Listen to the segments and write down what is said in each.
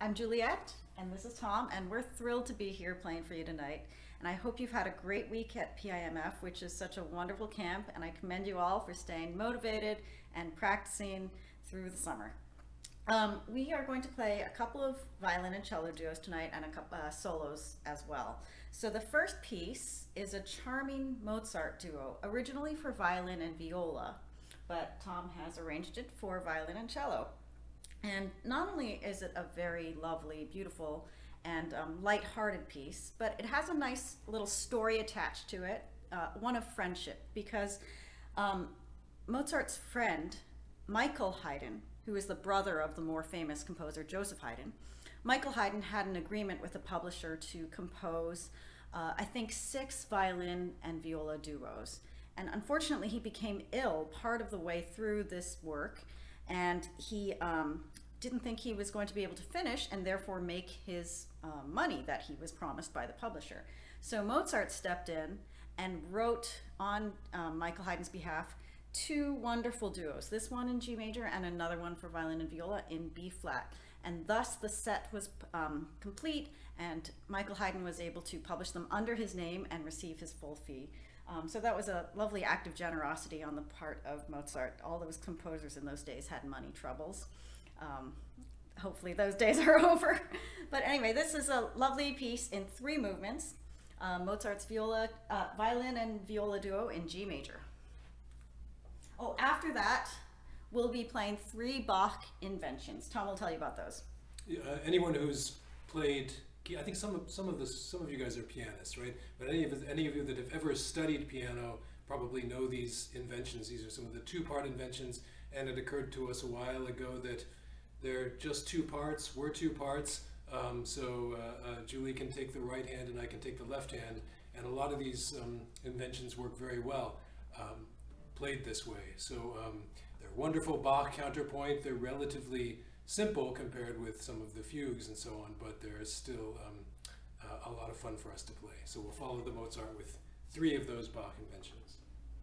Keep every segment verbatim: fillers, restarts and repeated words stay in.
I'm Juliette, and this is Tom, and we're thrilled to be here playing for you tonight. And I hope you've had a great week at P I M F, which is such a wonderful camp, and I commend you all for staying motivated and practicing through the summer. Um, we are going to play a couple of violin and cello duos tonight, and a couple uh, solos as well. So the first piece is a charming Mozart duo, originally for violin and viola, but Tom has arranged it for violin and cello. And not only is it a very lovely, beautiful, and um, light-hearted piece, but it has a nice little story attached to it, uh, one of friendship, because um, Mozart's friend, Michael Haydn, who is the brother of the more famous composer Joseph Haydn, Michael Haydn had an agreement with the publisher to compose, uh, I think, six violin and viola duos. And unfortunately, he became ill part of the way through this work, and he um, didn't think he was going to be able to finish and therefore make his uh, money that he was promised by the publisher. So Mozart stepped in and wrote on um, Michael Haydn's behalf two wonderful duos, this one in G major and another one for violin and viola in B flat. And thus the set was um, complete, and Michael Haydn was able to publish them under his name and receive his full fee. Um, so that was a lovely act of generosity on the part of Mozart. All those composers in those days had money troubles. Um, hopefully those days are over. But anyway, this is a lovely piece in three movements. Uh, Mozart's viola, uh, violin and viola duo in G major. Oh, after that, we'll be playing three Bach Inventions. Tom will tell you about those. Uh, anyone who's played, I think some of some of the some of you guys are pianists, right? But any of any of you that have ever studied piano probably know these inventions. These are some of the two-part inventions, and it occurred to us a while ago that they're just two parts. We're two parts, um, so uh, uh, Julie can take the right hand and I can take the left hand, and a lot of these um, inventions work very well um, played this way. So um, they're wonderful Bach counterpoint. They're relatively simple compared with some of the fugues and so on, but they're still um, uh, a lot of fun for us to play. So we'll follow the Mozart with three of those Bach inventions.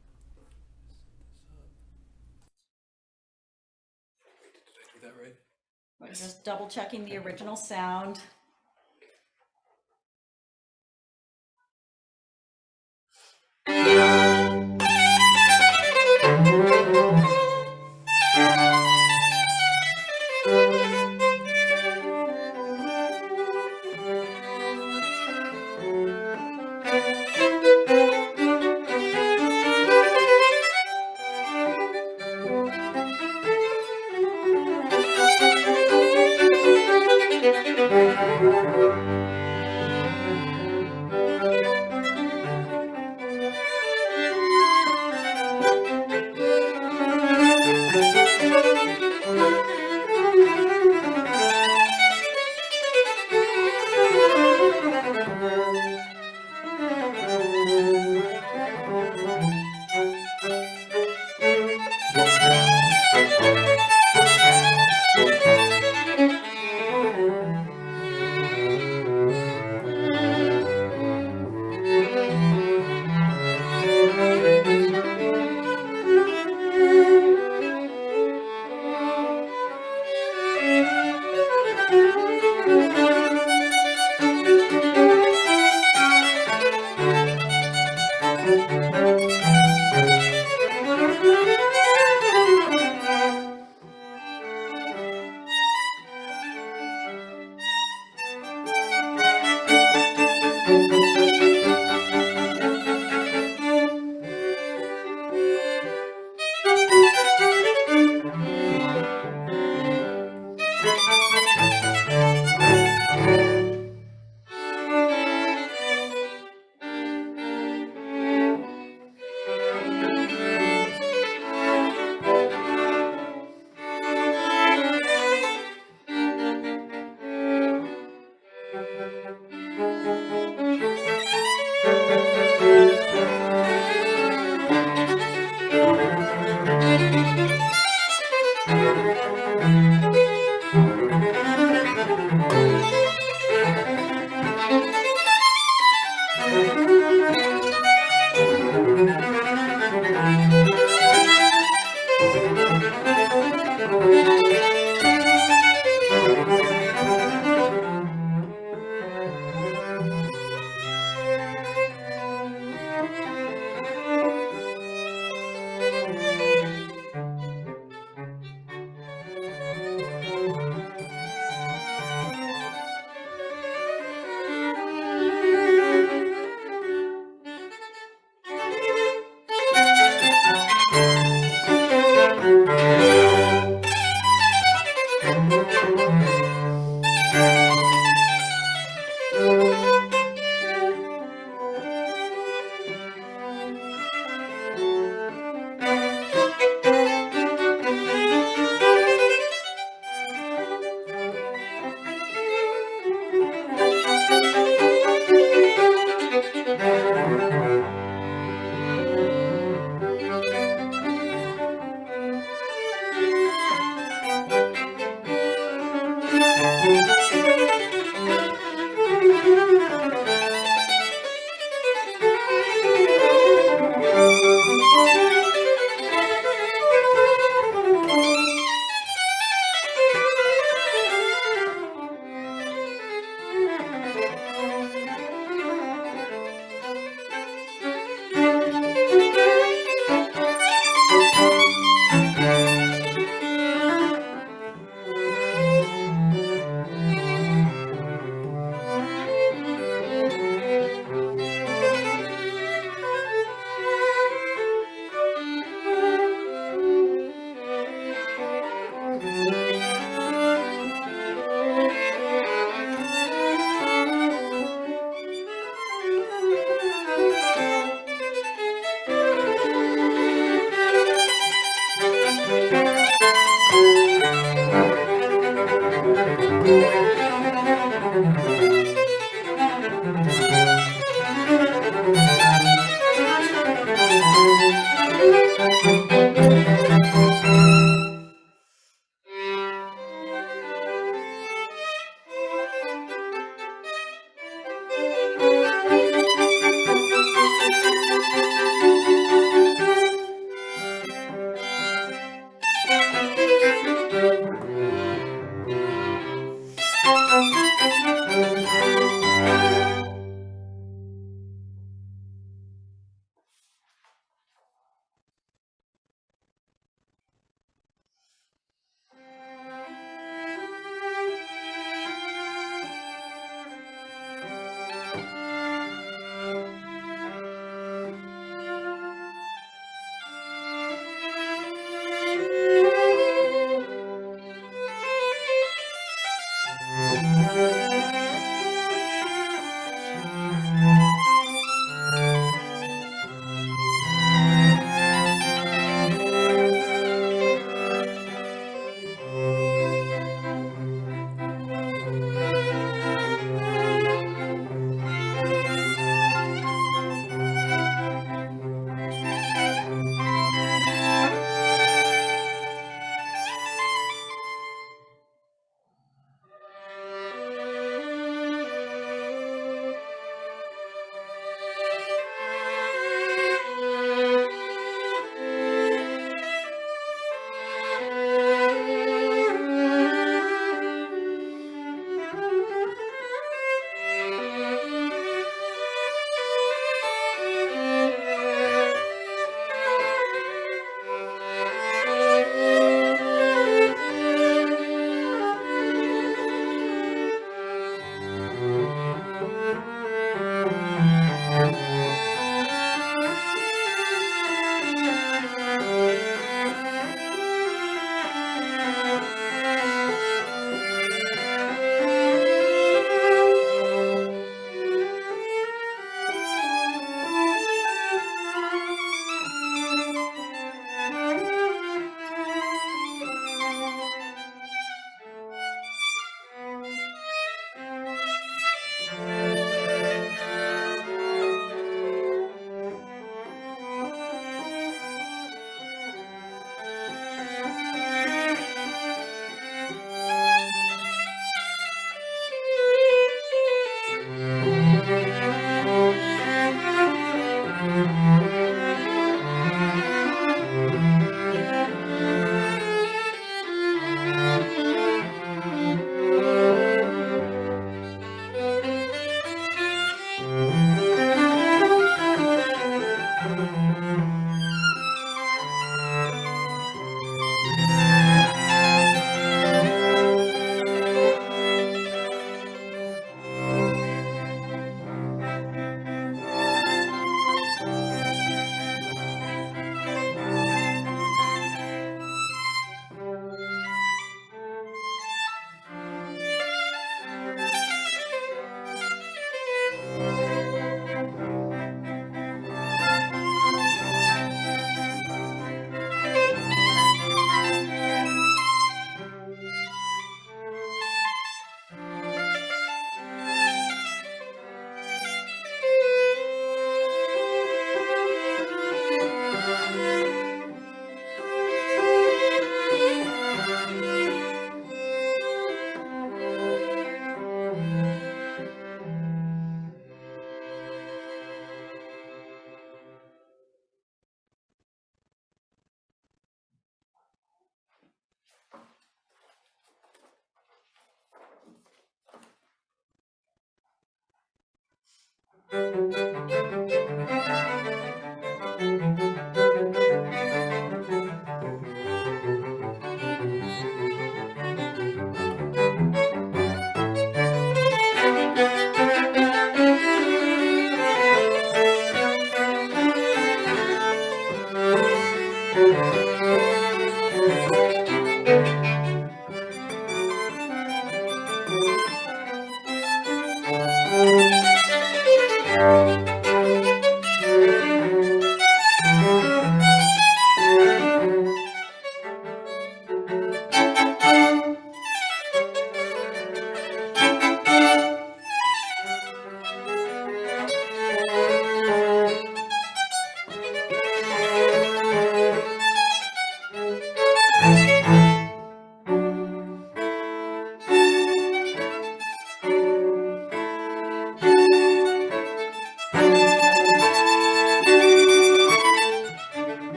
Did I do that right? We're just double checking the original sound.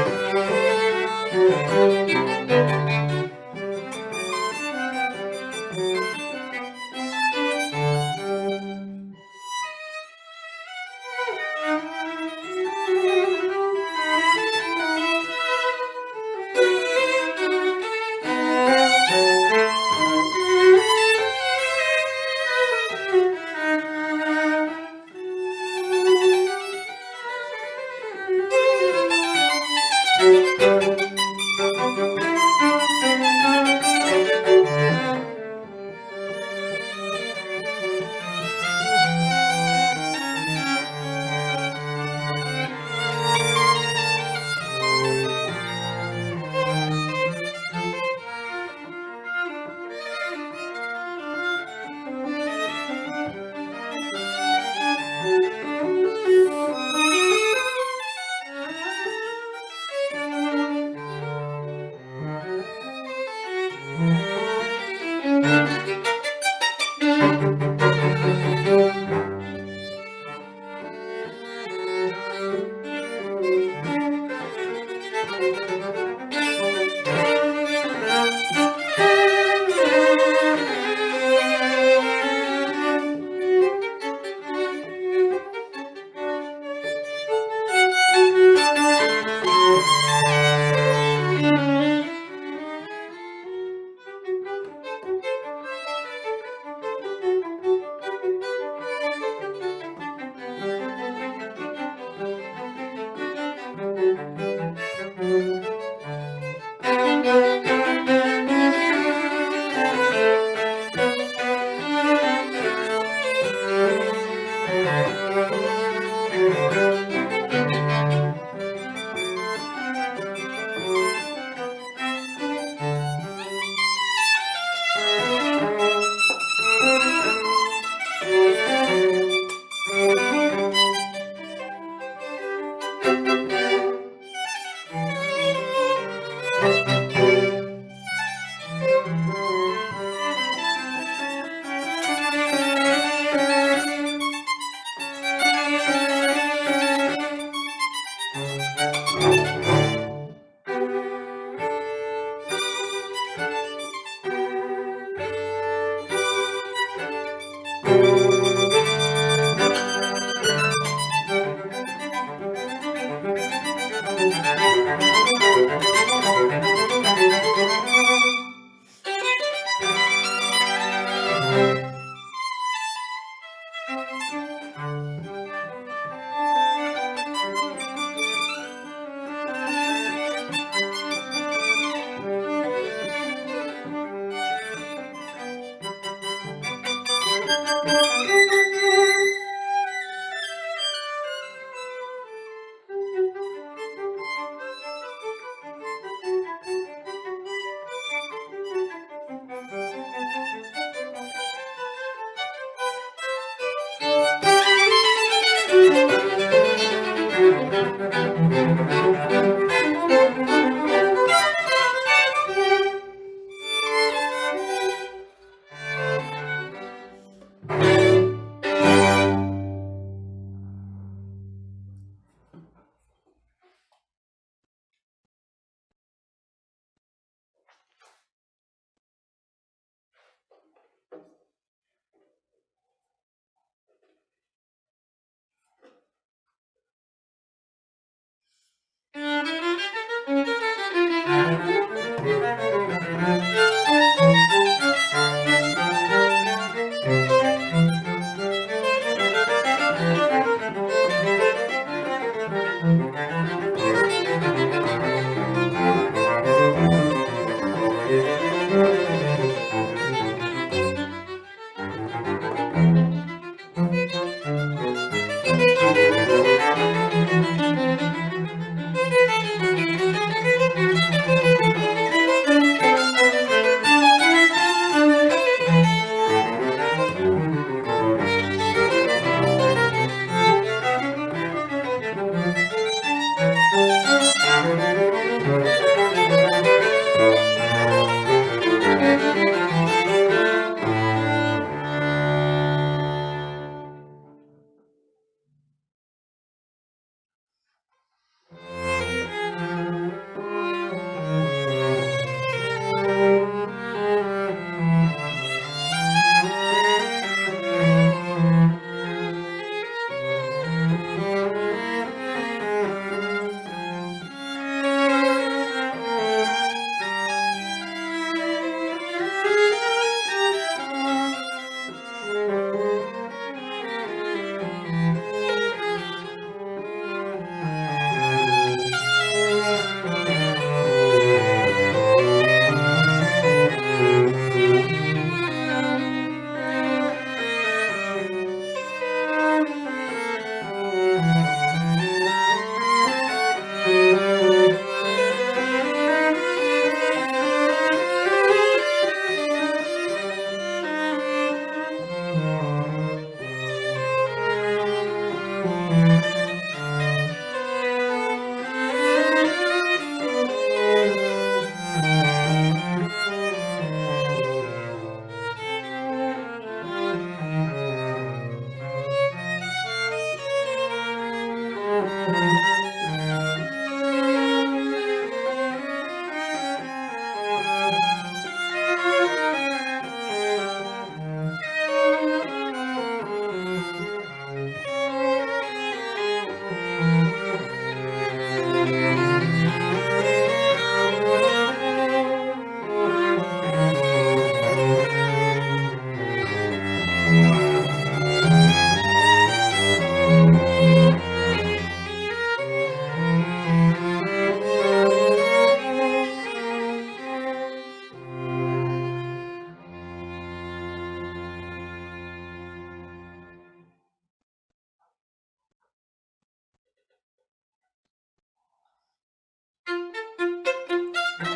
Thank you.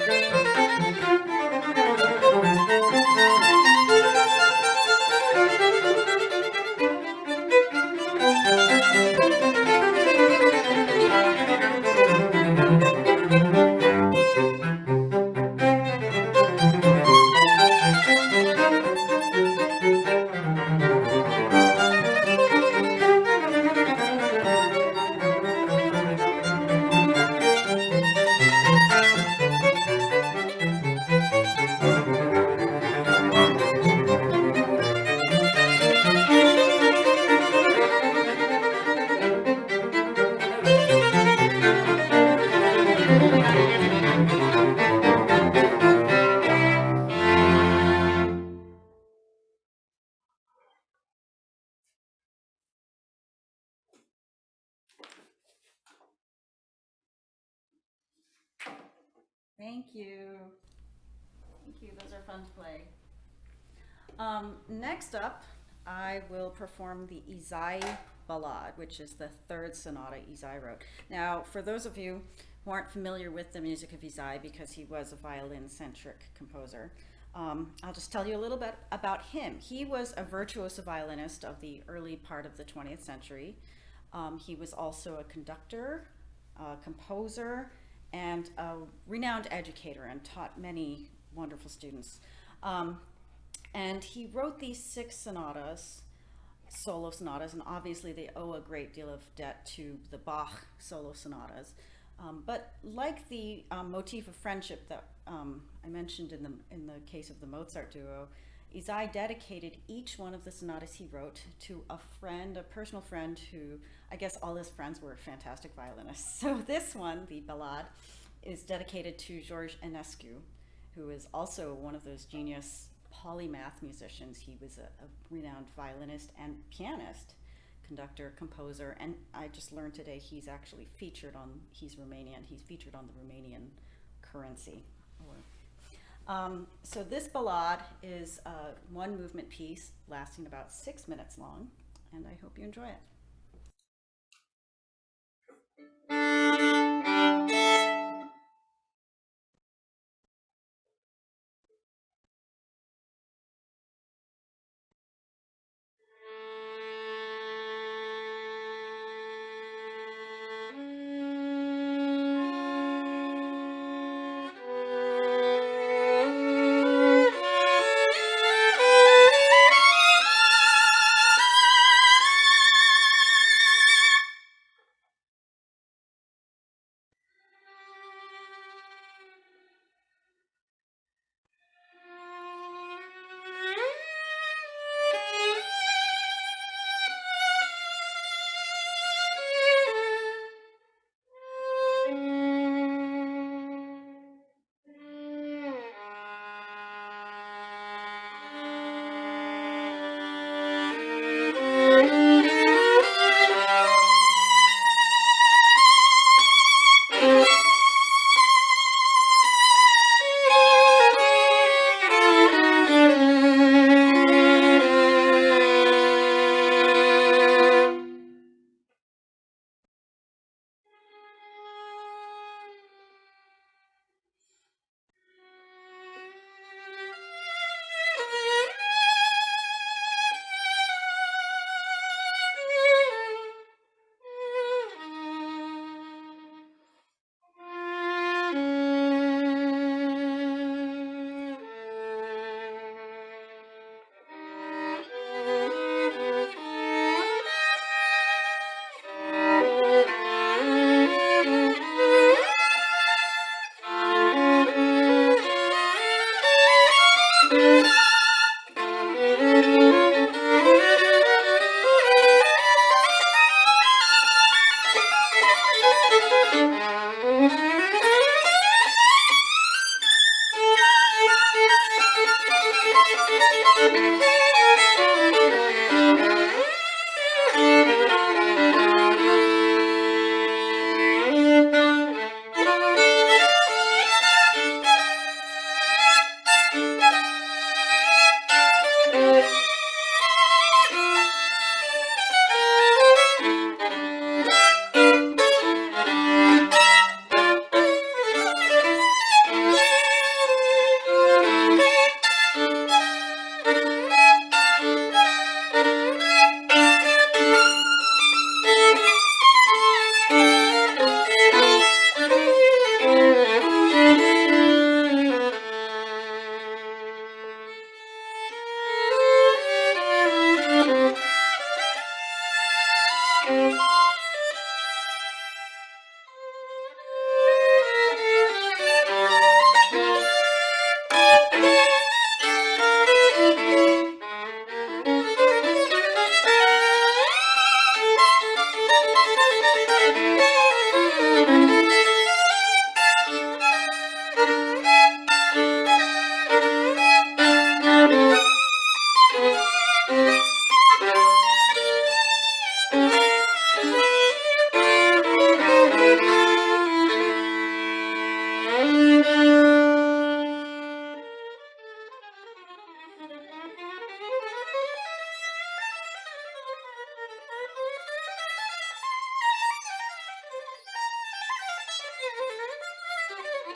Thank you. Thank you. Those are fun to play. Um, next up, I will perform the Ysaÿe Ballade, which is the third sonata Ysaÿe wrote. Now, for those of you who aren't familiar with the music of Ysaÿe, because he was a violin-centric composer, um, I'll just tell you a little bit about him. He was a virtuoso violinist of the early part of the twentieth century. Um, he was also a conductor, a composer, and a renowned educator, and taught many wonderful students. Um, and he wrote these six sonatas, solo sonatas, and obviously they owe a great deal of debt to the Bach solo sonatas. Um, but like the um, motif of friendship that um, I mentioned in the, in the case of the Mozart duo, Ysaÿe dedicated each one of the sonatas he wrote to a friend, a personal friend who, I guess all his friends were fantastic violinists. So this one, the Ballade, is dedicated to Georges Enescu, who is also one of those genius polymath musicians. He was a, a renowned violinist and pianist, conductor, composer, and I just learned today he's actually featured on, he's Romanian, he's featured on the Romanian currency. Um, so this ballade is a one movement piece lasting about six minutes long, and I hope you enjoy it.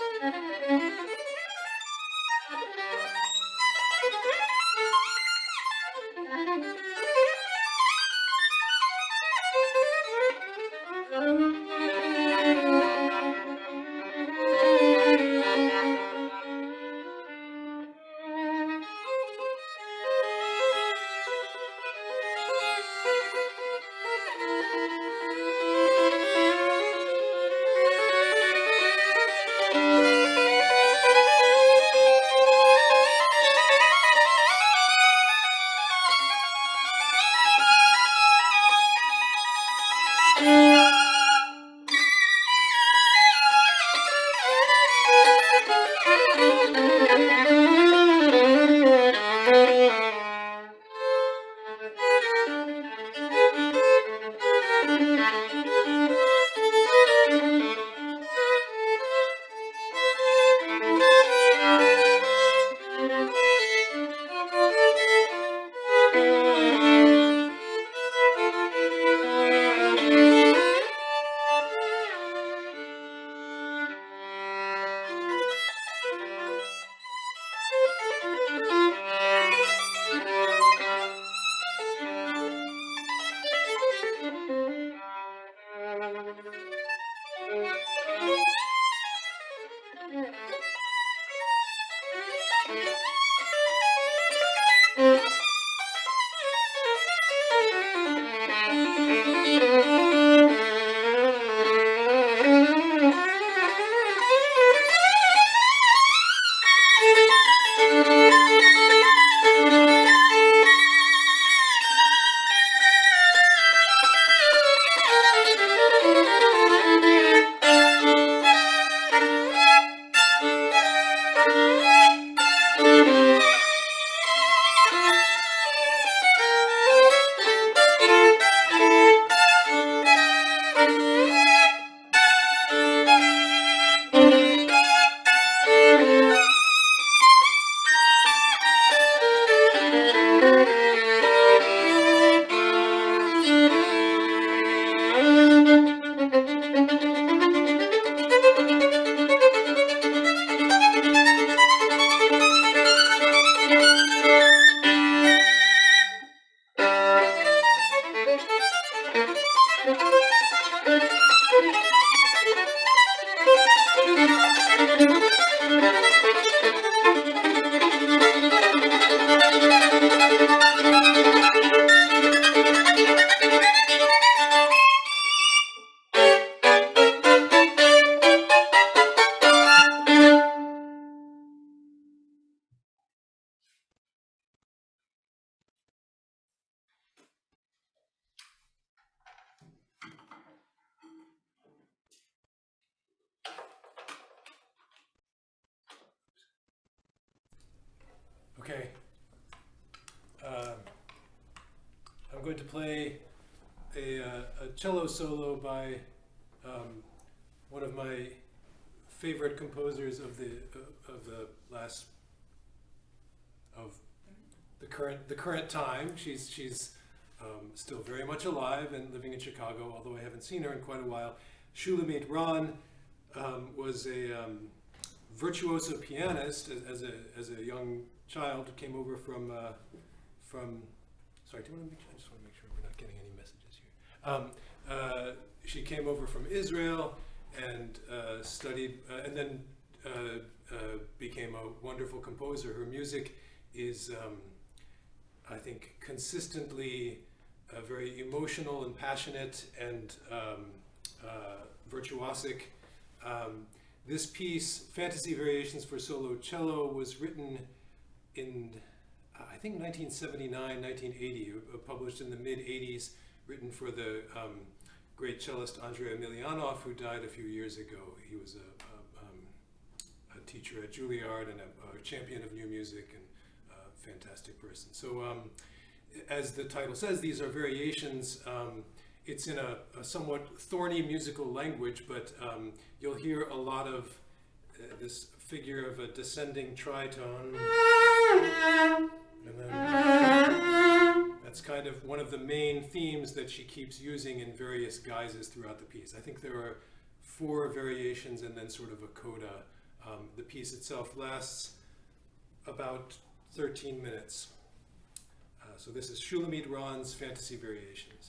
Okay. Uh, I'm going to play a, uh, a cello solo by um, one of my favorite composers of the uh, of the last of the current the current time. She's she's um, still very much alive and living in Chicago, although I haven't seen her in quite a while. Shulamit Ron um, was a um, virtuoso pianist as, as a as a young child. Came over from uh, from. Sorry, do you want to make sure? I just want to make sure we're not getting any messages here. Um, uh, she came over from Israel and uh, studied, uh, and then uh, uh, became a wonderful composer. Her music is, um, I think, consistently uh, very emotional and passionate and um, uh, virtuosic. Um, this piece, Fantasy Variations for Solo Cello, was written in, uh, I think, nineteen seventy-nine, nineteen eighty, uh, published in the mid eighties, written for the um, great cellist Andrei Emelianov, who died a few years ago. He was a, a, um, a teacher at Juilliard and a, a champion of new music and a fantastic person. So um, as the title says, these are variations. Um, it's in a, a somewhat thorny musical language, but um, you'll hear a lot of uh, this figure of a descending tritone. And then that's kind of one of the main themes that she keeps using in various guises throughout the piece. I think there are four variations and then sort of a coda Um, the piece itself lasts about thirteen minutes. Uh, so this is Shulamit Ron's Fantasy Variations.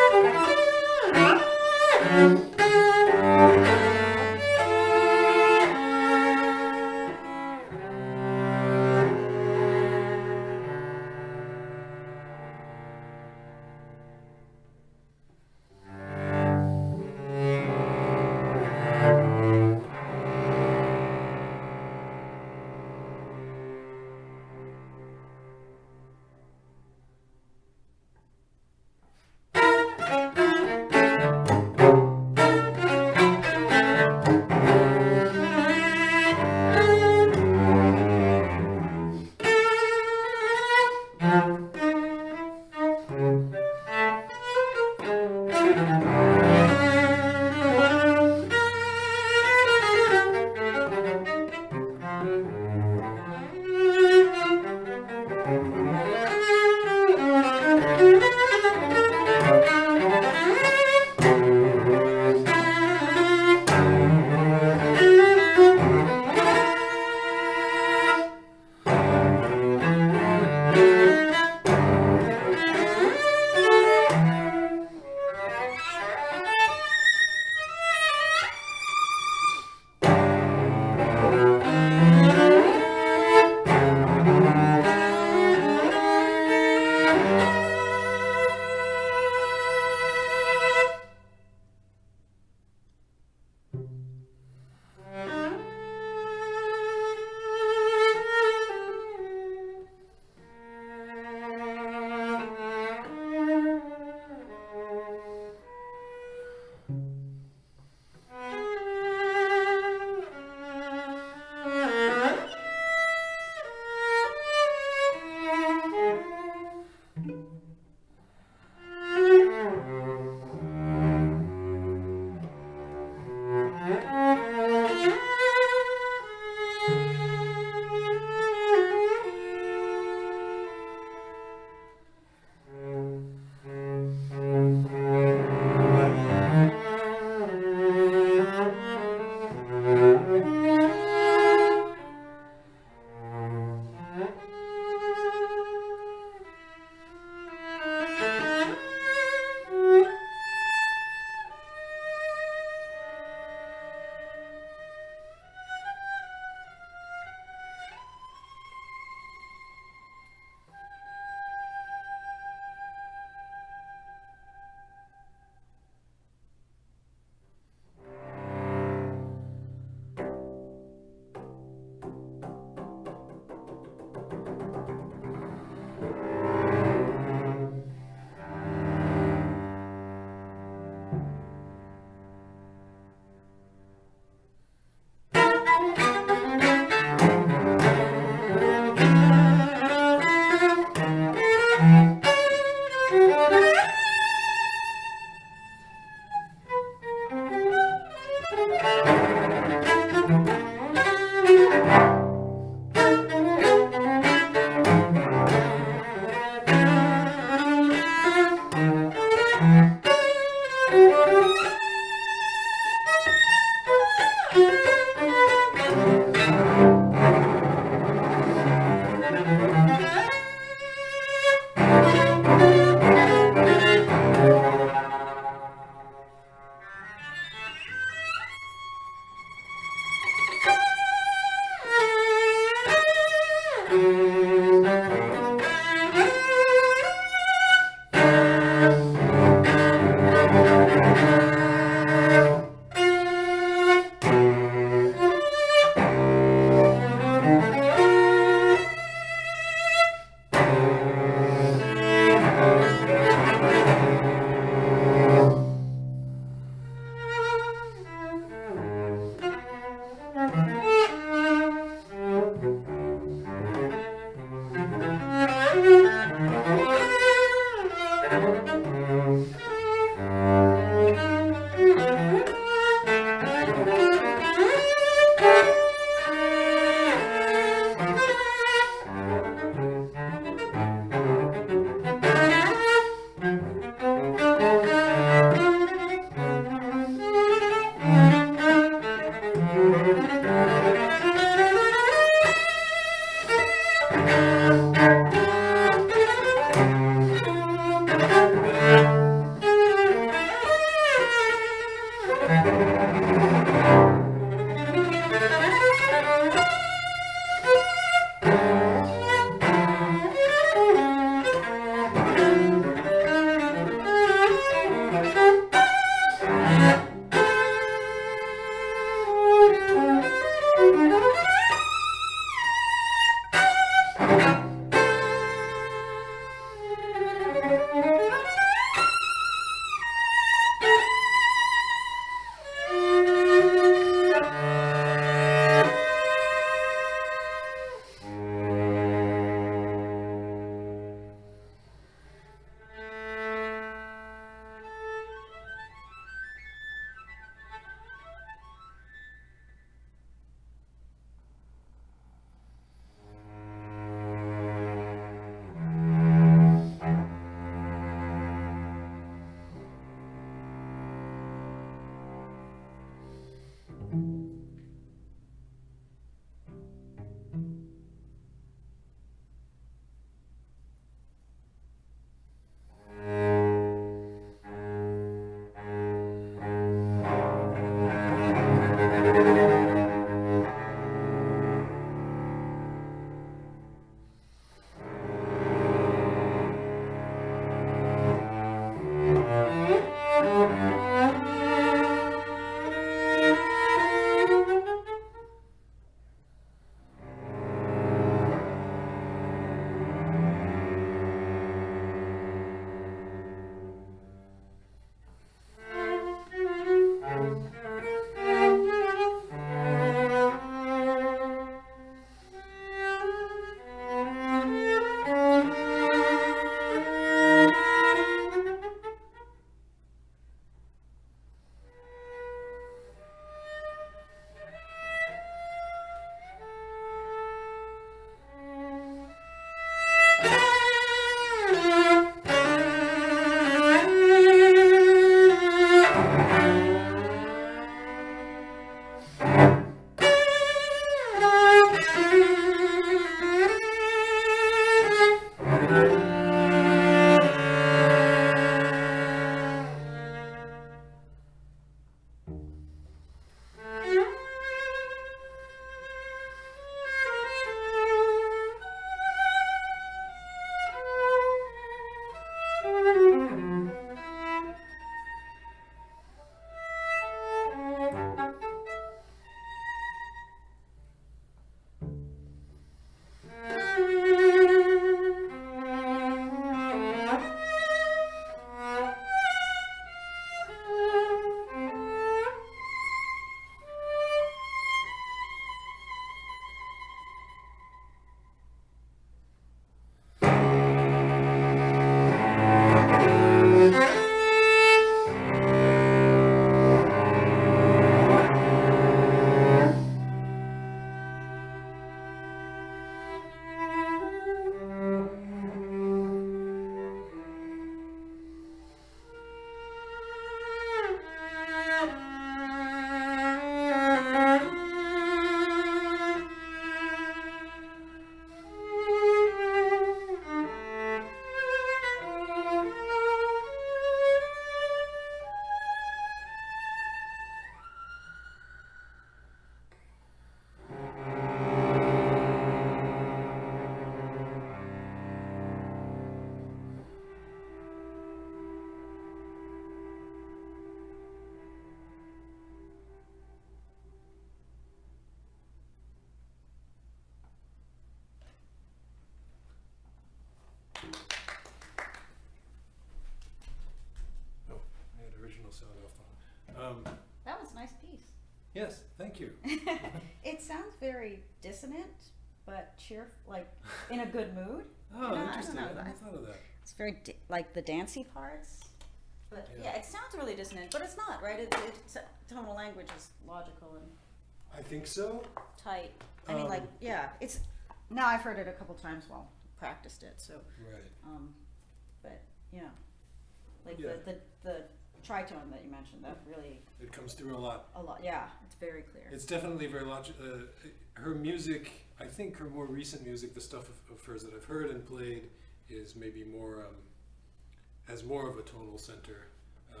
Yes, thank you. It sounds very dissonant, but cheerful, like in a good mood. Oh, You know, I don't interesting. know, I never that- thought of that. It's very di- like the dancey parts. But Yeah. yeah. It sounds really dissonant, but it's not, right? It, it's tonal language is logical and I think so. tight. I mean, like, Um, yeah, it's now I've heard it a couple times while practiced it. So, Right. um, but yeah, like Yeah. the, the the tritone that you mentioned, that really It comes through a lot. a lot. Yeah, it's very clear. It's definitely very logic. Uh, her music, I think her more recent music, the stuff of, of hers that I've heard and played, is maybe more um, has more of a tonal center. Um,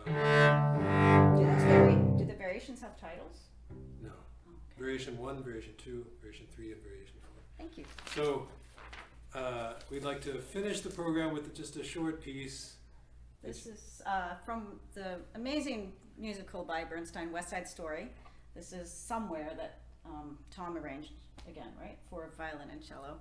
do, those vari- do the variations have titles? no, Oh, okay. variation one, variation two, variation three, and variation four. Thank you. So uh, we'd like to finish the program with just a short piece. This is uh, from the amazing musical by Bernstein, West Side Story. This is Somewhere that um, Tom arranged again, right, for violin and cello.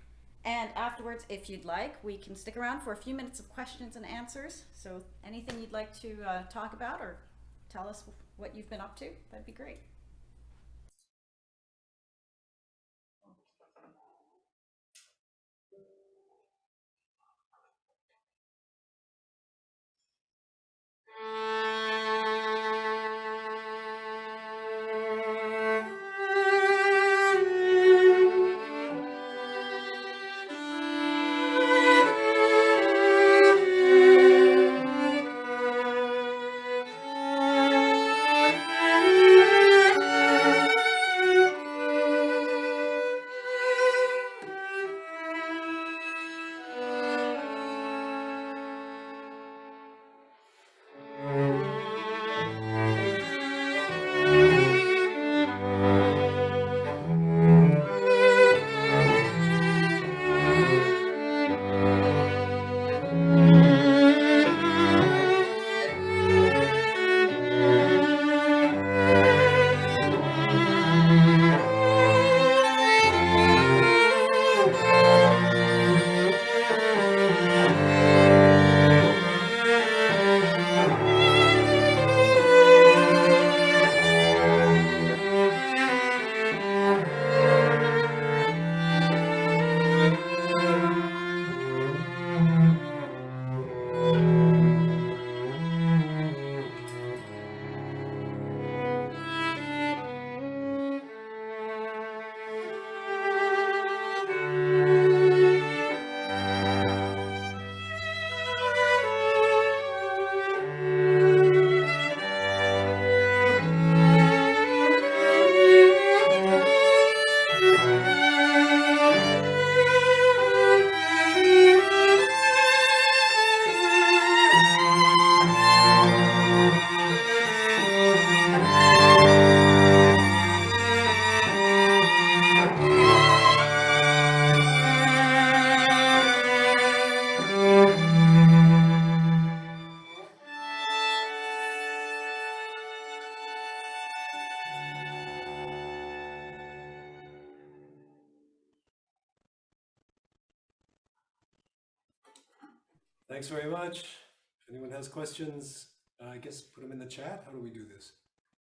And afterwards, if you'd like, we can stick around for a few minutes of questions and answers. So anything you'd like to uh, talk about or tell us what you've been up to, that'd be great. Thanks very much. If anyone has questions, uh, I guess put them in the chat. How do we do this?